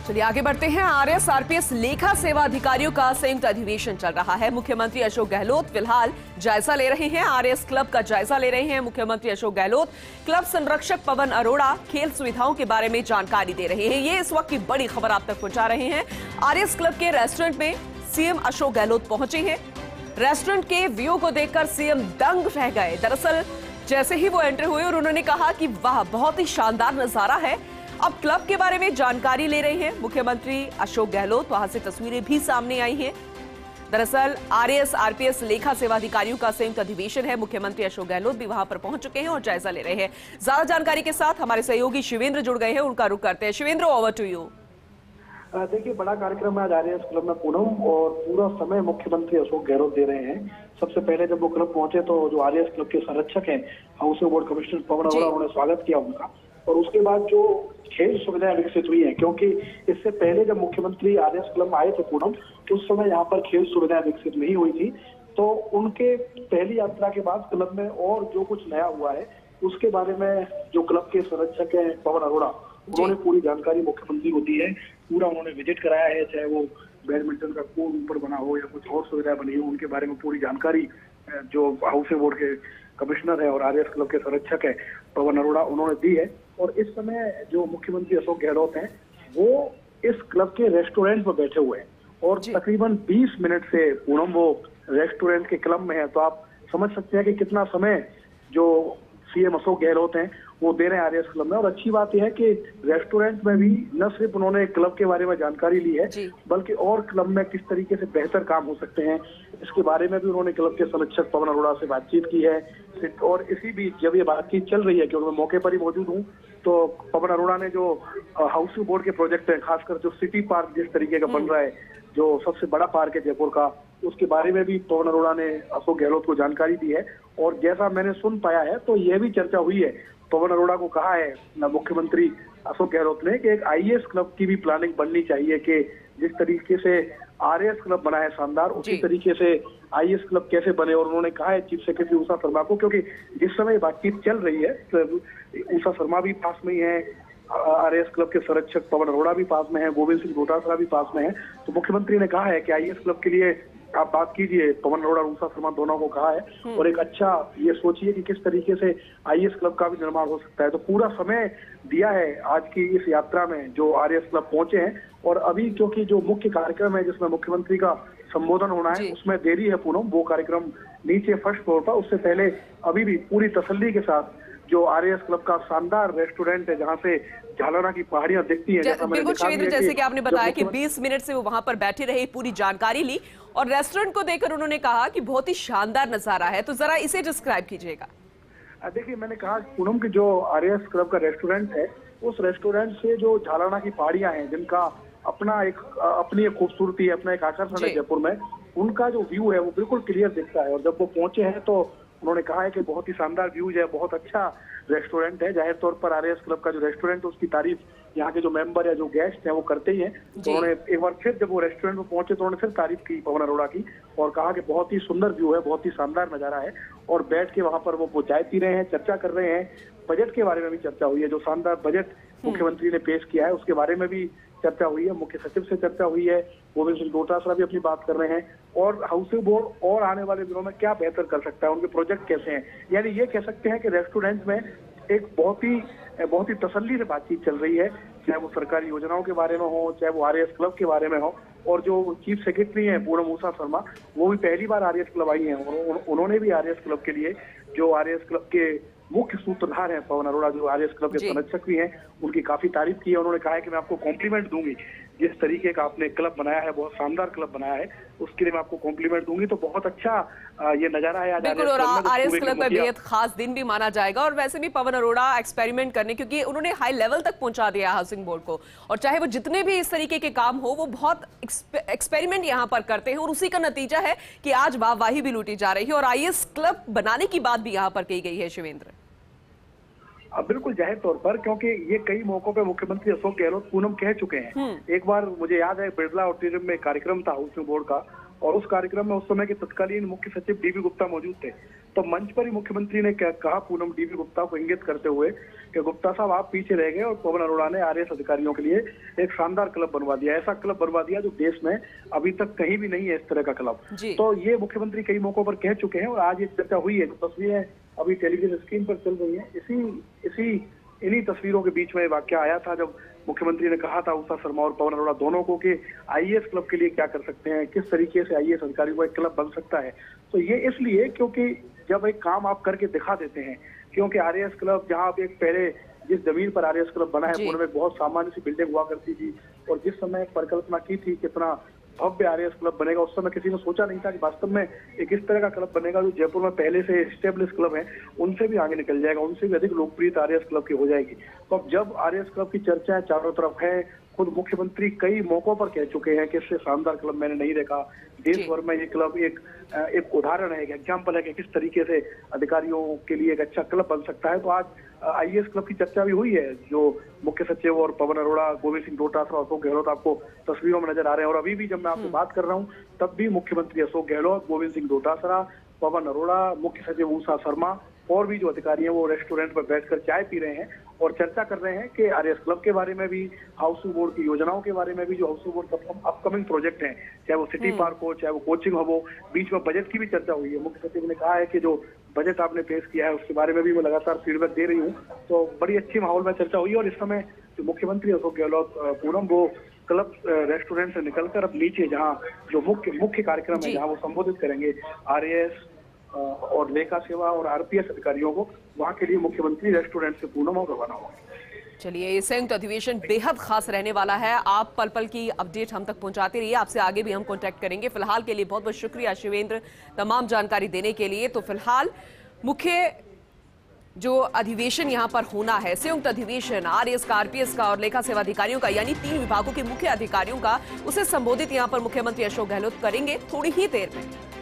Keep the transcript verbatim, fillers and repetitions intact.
चलिए आगे बढ़ते हैं। आरएस आरपीएस लेखा सेवा अधिकारियों का संयुक्त अधिवेशन चल रहा है। मुख्यमंत्री अशोक गहलोत फिलहाल जायजा ले रहे हैं। आरएस क्लब का जायजा ले रहे हैं मुख्यमंत्री अशोक गहलोत। क्लब संरक्षक पवन अरोड़ा खेल सुविधाओं के बारे में जानकारी दे रहे हैं। ये इस वक्त की बड़ी खबर आप तक पहुंचा रहे हैं। आरएस क्लब के रेस्टोरेंट में सीएम अशोक गहलोत पहुंचे हैं। रेस्टोरेंट के व्यू को देखकर सीएम दंग रह गए। दरअसल जैसे ही वो एंटर हुए और उन्होंने कहा कि वाह, बहुत ही शानदार नजारा है। अब क्लब के बारे में जानकारी ले रहे हैं मुख्यमंत्री अशोक गहलोत। वहां से तस्वीरें भी सामने आई हैं। दरअसल आरएस आरपीएस लेखा सेवा अधिकारियों का संयुक्त अधिवेशन है। मुख्यमंत्री अशोक गहलोत भी वहां पर पहुंच चुके हैं और जायजा ले रहे हैं। ज्यादा जानकारी के साथ हमारे सहयोगी शिवेंद्र जुड़ गए हैं, उनका रुख करते हैं। Shivendra, over to you. देखिए, बड़ा कार्यक्रम आज आरएस क्लब में पूनम और पूरा समय मुख्यमंत्री अशोक गहलोत दे रहे हैं। सबसे पहले जब वो क्लब पहुंचे तो जो आरएस क्लब के संरक्षक हैं housing board commissioner Pawan Arora, उन्होंने स्वागत किया उनका। और उसके बाद जो खेल सुविधाएं विकसित हुई हैं, क्योंकि इससे पहले जब मुख्यमंत्री आरएस क्लब में आए थे पूनम, उस समय यहाँ पर खेल सुविधाएं विकसित नहीं हुई थी। तो उनके पहली यात्रा के बाद क्लब में और जो कुछ नया हुआ है उसके बारे में जो क्लब के संरक्षक हैं पवन अरोड़ा, उन्होंने पूरी जानकारी मुख्यमंत्री को दी है। पूरा उन्होंने विजिट कराया है, चाहे वो बैडमिंटन का कोर्ट ऊपर बना हो या कुछ और सुविधाएं बनी हो, उनके बारे में पूरी जानकारी जो हाउसिंग बोर्ड के कमिश्नर है और आरएस क्लब के संरक्षक है पवन अरोड़ा, उन्होंने दी है। और इस समय जो मुख्यमंत्री अशोक गहलोत हैं वो इस क्लब के रेस्टोरेंट में बैठे हुए हैं और तकरीबन बीस मिनट से पूनम वो रेस्टोरेंट के क्लब में है। तो आप समझ सकते हैं कि कितना समय जो सीएम अशोक गहलोत हैं वो दे रहे हैं आरएस क्लब में। और अच्छी बात यह है कि रेस्टोरेंट में भी न सिर्फ उन्होंने क्लब के बारे में जानकारी ली है, बल्कि और क्लब में किस तरीके से बेहतर काम हो सकते हैं इसके बारे में भी उन्होंने क्लब के संरक्षक पवन अरोड़ा से बातचीत की है। और इसी बीच जब ये बातचीत चल रही है, क्योंकि मैं मौके पर ही मौजूद हूँ, तो पवन अरोड़ा ने जो हाउसिंग बोर्ड के प्रोजेक्ट है, खासकर जो सिटी पार्क जिस तरीके का बन रहा है, जो सबसे बड़ा पार्क है जयपुर का, उसके बारे में भी पवन अरोड़ा ने अशोक गहलोत को जानकारी दी है। और जैसा मैंने सुन पाया है तो यह भी चर्चा हुई है, पवन अरोड़ा को कहा है मुख्यमंत्री अशोक गहलोत ने कि एक आईएएस क्लब की भी प्लानिंग बननी चाहिए, कि जिस तरीके से आरएस क्लब बना है शानदार, उसी तरीके से आईएएस क्लब कैसे बने। और उन्होंने कहा है चीफ सेक्रेटरी उषा शर्मा को, क्योंकि जिस समय बातचीत चल रही है तो उषा शर्मा भी पास में ही है, आरएस क्लब के संरक्षक पवन अरोड़ा भी पास में है, गोविंद सिंह डोटासरा भी पास में है। तो मुख्यमंत्री ने कहा है कि आईएएस क्लब के लिए आप बात कीजिए, पवन अरोड़ा और उषा शर्मा दोनों को कहा है। और एक अच्छा ये सोचिए कि किस तरीके से आईएएस क्लब का भी निर्माण हो सकता है। तो पूरा समय दिया है आज की इस यात्रा में जो आरएस क्लब पहुंचे हैं। और अभी क्योंकि जो मुख्य कार्यक्रम है जिसमें मुख्यमंत्री का संबोधन होना है उसमें देरी है पूनम, वो कार्यक्रम नीचे फर्स्ट फ्लोर पर। उससे पहले अभी भी पूरी तसल्ली के साथ जो आरएस क्लब का शानदार रेस्टोरेंट है जहां से झालरा की पहाड़ियां दिखती हैं, बिल्कुल शिवेंद्र, जैसे कि आपने बताया कि बीस मिनट से वो वहां पर बैठे रहे, पूरी जानकारी ली और रेस्टोरेंट को देखकर उन्होंने कहा कि बहुत ही शानदार नजारा है। तो जरा इसे डिस्क्राइब कीजिएगा। देखिए, मैंने कहा पूनम की जो आरएस क्लब का रेस्टोरेंट है, उस रेस्टोरेंट से जो झालरा की पहाड़ियां हैं जिनका अपना एक अपनी एक खूबसूरती है, अपना एक आकर्षण है जयपुर में, उनका जो व्यू है वो बिल्कुल क्लियर दिखता है। और जब वो पहुंचे हैं तो उन्होंने कहा है कि बहुत ही शानदार व्यूज है, बहुत अच्छा रेस्टोरेंट है। जाहिर तौर पर आरएस क्लब का जो रेस्टोरेंट है उसकी तारीफ यहाँ के जो मेंबर या जो गेस्ट हैं वो करते ही हैं। तो उन्होंने एक बार फिर जब वो रेस्टोरेंट में पहुंचे तो उन्होंने फिर तारीफ की पवन अरोड़ा की और कहा कि बहुत ही सुंदर व्यू है, बहुत ही शानदार नजारा है। और बैठ के वहां पर वो चाय पी रहे हैं, चर्चा कर रहे हैं। बजट के बारे में भी चर्चा हुई है, जो शानदार बजट मुख्यमंत्री ने पेश किया है उसके बारे में भी चर्चा हुई है। मुख्य सचिव से चर्चा हुई है, गोविंद सिंह डोटासरा भी अपनी बात कर रहे हैं। और हाउसिंग बोर्ड और आने वाले दिनों में क्या बेहतर कर सकता है, उनके प्रोजेक्ट कैसे हैं। यानी ये कह सकते हैं कि रेस्टोरेंट में एक बहुत ही बहुत ही तसल्ली से बातचीत चल रही है, चाहे वो सरकारी योजनाओं के बारे में हो, चाहे वो आरएस क्लब के बारे में हो। और जो चीफ सेक्रेटरी हैं पूनम उषा शर्मा, वो भी पहली बार आरएस क्लब आई हैं और उन्होंने भी आरएस क्लब के लिए, जो आरएस क्लब के मुख्य सूत्रधार हैं पवन अरोड़ा, जो आरएस क्लब के संरक्षक भी हैं, उनकी काफी तारीफ की है। उन्होंने कहा है कि मैं आपको कॉम्प्लीमेंट दूंगी, जिस तरीके का आपने क्लब बनाया है, बहुत शानदार क्लब बनाया है, उसके लिए मैं आपको कॉम्प्लीमेंट दूंगी। तो बहुत अच्छा ये नजारा है आज बिल्कुल। और आरएस क्लब का बेहद खास दिन भी माना जाएगा। और वैसे भी पवन अरोड़ा एक्सपेरिमेंट करने, क्योंकि उन्होंने हाई लेवल तक पहुंचा दिया हाउसिंग बोर्ड को, और चाहे वो जितने भी इस तरीके के काम हो वो बहुत एक्सपेरिमेंट यहाँ पर करते हैं और उसी का नतीजा है कि आज वाहवाही भी लूटी जा रही है और आईएएस क्लब बनाने की बात भी यहाँ पर कही गई है। शिवेंद्र, बिल्कुल जाहिर तौर पर, क्योंकि ये कई मौकों पे मुख्यमंत्री अशोक गहलोत पूनम कह चुके हैं। एक बार मुझे याद है बिरला ऑडिटोरियम में कार्यक्रम था हाउसिंग बोर्ड का और उस कार्यक्रम में उस समय के तत्कालीन मुख्य सचिव डीबी गुप्ता मौजूद थे। तो मंच पर ही मुख्यमंत्री ने कहा पूनम डीबी गुप्ता को इंगित करते हुए कि गुप्ता साहब आप पीछे रह गए और पवन अरोड़ा ने आरएएस अधिकारियों के लिए एक शानदार क्लब बनवा दिया, ऐसा क्लब बनवा दिया जो देश में अभी तक कहीं भी नहीं है इस तरह का क्लब। तो ये मुख्यमंत्री कई मौकों पर कह चुके हैं और आज ये चर्चा हुई है। जो तस्वीरें अभी टेलीविजन स्क्रीन पर चल रही है, इसी इसी इन्हीं तस्वीरों के बीच में वाकया आया था जब मुख्यमंत्री ने कहा था उषा शर्मा और पवन अरोड़ा दोनों को कि आईएएस क्लब के लिए क्या कर सकते हैं, किस तरीके से आईएएस अधिकारियों का एक क्लब बन सकता है। तो ये इसलिए क्योंकि जब एक काम आप करके दिखा देते हैं, क्योंकि आरएएस क्लब जहां आप एक पहले जिस जमीन पर आरएएस क्लब बना है पुणे में बहुत सामान्य सी बिल्डिंग हुआ करती थी और जिस समय परिकल्पना की थी कितना भव्य आरएएस क्लब बनेगा, उस समय किसी ने सोचा नहीं था कि वास्तव में एक इस तरह का क्लब बनेगा जो जयपुर में पहले से एस्टेब्लिश क्लब है उनसे भी आगे निकल जाएगा, उनसे भी अधिक लोकप्रियता आरएएस क्लब की हो जाएगी। तो अब जब आरएएस क्लब की चर्चाएं चारों तरफ है, खुद मुख्यमंत्री कई मौकों पर कह चुके हैं कि इससे शानदार क्लब मैंने नहीं देखा, देश भर में ये क्लब एक एक उदाहरण है, एक एग्जाम्पल है कि किस तरीके से अधिकारियों के लिए एक अच्छा क्लब बन सकता है। तो आज आईएएस क्लब की चर्चा भी हुई है, जो मुख्य सचिव और पवन अरोड़ा, गोविंद सिंह डोटासरा, अशोक गहलोत आपको तस्वीरों में नजर आ रहे हैं। और अभी भी जब मैं आपसे बात कर रहा हूँ तब भी मुख्यमंत्री अशोक गहलोत, गोविंद सिंह डोटासरा, पवन अरोड़ा, मुख्य सचिव उषा शर्मा और भी जो अधिकारी हैं वो रेस्टोरेंट पर बैठकर चाय पी रहे हैं और चर्चा कर रहे हैं कि आरएएस क्लब के बारे में भी, हाउसिंग बोर्ड की योजनाओं के बारे में भी, जो हाउसिंग बोर्ड का अपकमिंग प्रोजेक्ट हैं, चाहे वो सिटी पार्क हो, चाहे वो कोचिंग हब हो। बीच में बजट की भी चर्चा हुई है। मुख्य सचिव ने कहा है कि जो बजट आपने पेश किया है उसके बारे में भी मैं लगातार फीडबैक दे रही हूँ। तो बड़ी अच्छी माहौल में चर्चा हुई और इस समय जो मुख्यमंत्री अशोक गहलोत पूनम वो क्लब रेस्टोरेंट से निकलकर अब नीचे जहाँ जो मुख्य मुख्य कार्यक्रम है जहाँ वो संबोधित करेंगे आरएएस और लेखा सेवा और आरपीएस अधिकारियों को, वहां के लिए मुख्यमंत्री रेस्टोरेंट से पूनम और रवाना होंगे। चलिए, ये संयुक्त अधिवेशन बेहद खास रहने वाला है। आप पल पल की अपडेट हम तक पहुंचाते रहिए, आपसे आगे भी हम कांटेक्ट करेंगे। फिलहाल के लिए बहुत बहुत शुक्रिया शिवेंद्र तमाम जानकारी देने के लिए। तो फिलहाल मुख्य जो अधिवेशन यहां पर होना है, संयुक्त अधिवेशन आरएएस का, आरपीएस का और लेखा सेवा अधिकारियों का, यानी तीन विभागों के मुख्य अधिकारियों का, उसे संबोधित यहां पर मुख्यमंत्री अशोक गहलोत करेंगे थोड़ी ही देर में।